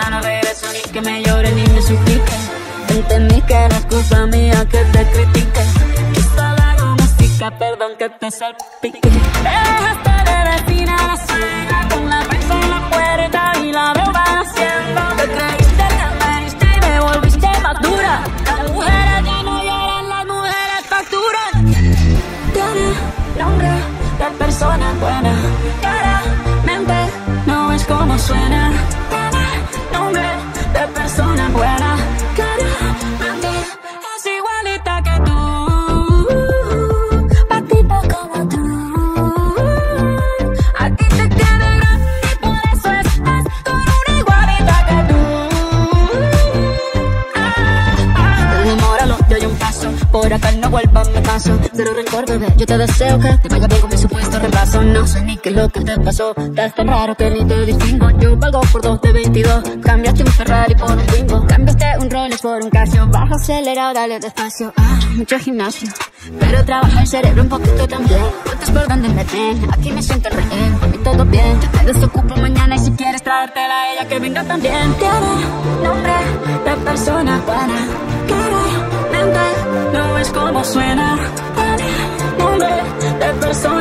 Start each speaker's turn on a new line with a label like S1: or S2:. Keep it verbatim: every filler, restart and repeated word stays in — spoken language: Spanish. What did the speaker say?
S1: ya no regreso ni que me llore ni me suplique. Entendí que era excusa mía que te critique. Quizá la hago música, perdón que te salpique. Dejaste de vecina la suegra con la prensa en la puerta y la veo haciendo. Te creíste que me diste y me volviste más dura. Las mujeres ya no lloran, las mujeres facturan. Tiene nombre de persona buena, claramente no es como suena. Tiene nombre de persona buena, claramente es igualita que tú, patita como tú. A ti te queda grande y por eso estás con una igualita que tú. Ah, ah. Demóralo, yo hay un paso, por acá no vuelvas, me paso. Cero rencor, bebé, yo te deseo que te vaya bien con mi supuesto reemplazo. No sé ni qué es lo que te pasó, estás tan raro que ni te distingo. Yo valgo por dos de veintidós, cambiaste un Ferrari por un Twingo. Cambiaste un Rolex por un Casio, bajo acelerado, dale despacio. Ah, mucho gimnasio, pero trabaja el cerebro un poquito también. Cuentas por donde me ven, aquí me siento el rehén. Por mí todo bien, yo te desocupo mañana y si quieres traértela a ella que venga también. Tiene nombre de persona buena, claramente no es como suena. Tiene nombre de persona